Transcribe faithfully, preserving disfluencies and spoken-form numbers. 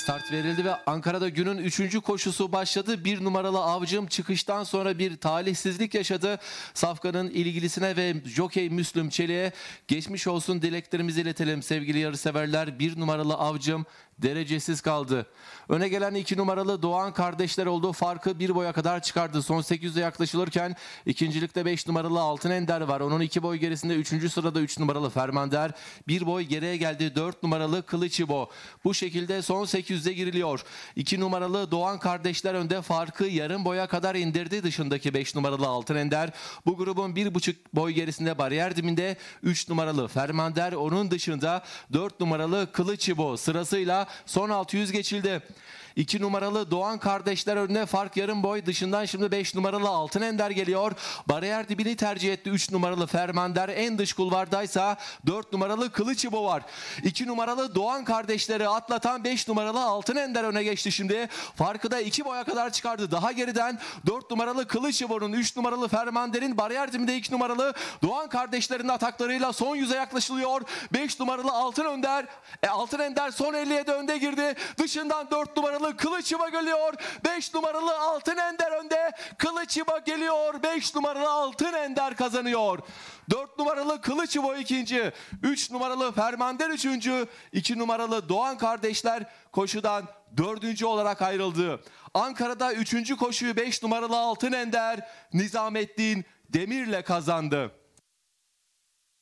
Start verildi ve Ankara'da günün üçüncü koşusu başladı. Bir numaralı Avcım çıkıştan sonra bir talihsizlik yaşadı. Safkan'ın ilgilisine ve jokey Müslüm Çelik'e geçmiş olsun dileklerimizi iletelim sevgili yarışseverler. Bir numaralı Avcım derecesiz kaldı. Öne gelen iki numaralı Doğan kardeşler oldu. Farkı bir boya kadar çıkardı. Son sekiz yüze yaklaşılırken ikincilikte beş numaralı Altın Ender var. Onun iki boy gerisinde üçüncü sırada üç numaralı Fermander. Bir boy geriye geldi dört numaralı Kılıçibo. Bu şekilde son sekiz yüze giriliyor. iki numaralı Doğan kardeşler önde, farkı yarım boya kadar indirdi dışındaki beş numaralı Altın Ender. Bu grubun bir buçuk boy gerisinde bariyer dibinde üç numaralı Fermander. Onun dışında dört numaralı Kılıçibo sırasıyla son altı yüz geçildi. iki numaralı Doğan kardeşler önüne, fark yarım boy dışından şimdi beş numaralı Altın Ender geliyor. Bariyer dibini tercih etti üç numaralı Fermander. En dış kulvardaysa dört numaralı Kılıçibo var. iki numaralı Doğan kardeşleri atlatan beş numaralı Altın Ender öne geçti şimdi. Farkı da iki boya kadar çıkardı. Daha geriden dört numaralı Kılıçibo'nun, üç numaralı Fermander'in, bariyer dibinde iki numaralı Doğan kardeşlerinin ataklarıyla son yüze yaklaşılıyor. beş numaralı Altın Önder, e, Altın Ender son elliye de önde girdi. Dışından dört numaralı Kılıçibo geliyor. beş numaralı Altın Ender önde. Kılıçibo geliyor. beş numaralı Altın Ender kazanıyor. dört numaralı Kılıçibo ikinci. üç numaralı Fermander üçüncü. iki numaralı Doğan kardeşler koşudan dördüncü olarak ayrıldı. Ankara'da üçüncü koşuyu beş numaralı Altın Ender Nizamettin Demir'le kazandı.